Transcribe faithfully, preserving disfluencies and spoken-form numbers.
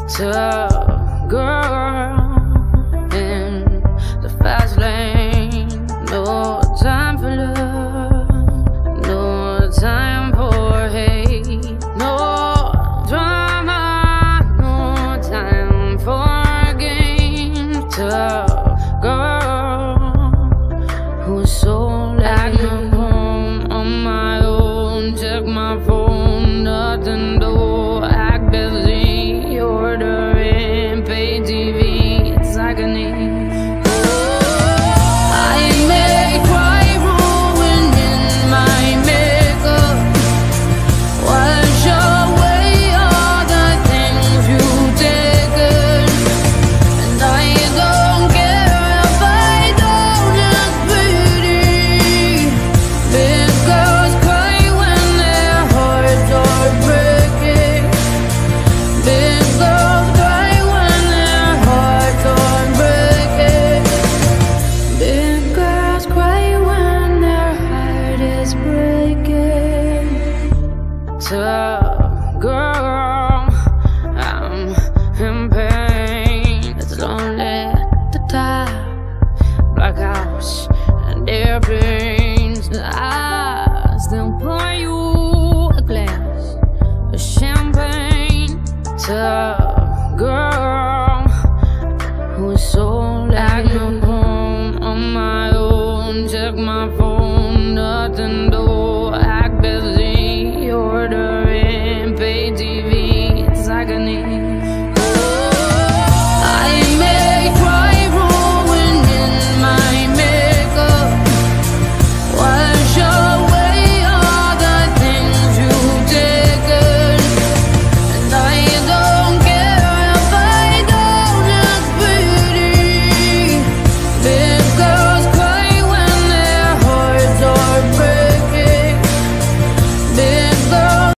Tough girl in the fast lane. No time for love, no time for hate, no drama, no time for games. Tough girl who's so like I'm home on my own. Check my phone, nothing to act busy, ordering, pay T V, it's agony. I may cry ruining my makeup, wash away all the things you've taken, and I don't care if I don't look pretty. Big girls cry when their hearts are breaking. Big girls cry when their hearts are breaking. Big girls cry when their heart is breaking. Tough girl, I'm in pain. It's lonely at the top, black house and airplanes. I still pour you a glass of champagne. Tough girl who's so like I'm home on my own. Check my phone, nothing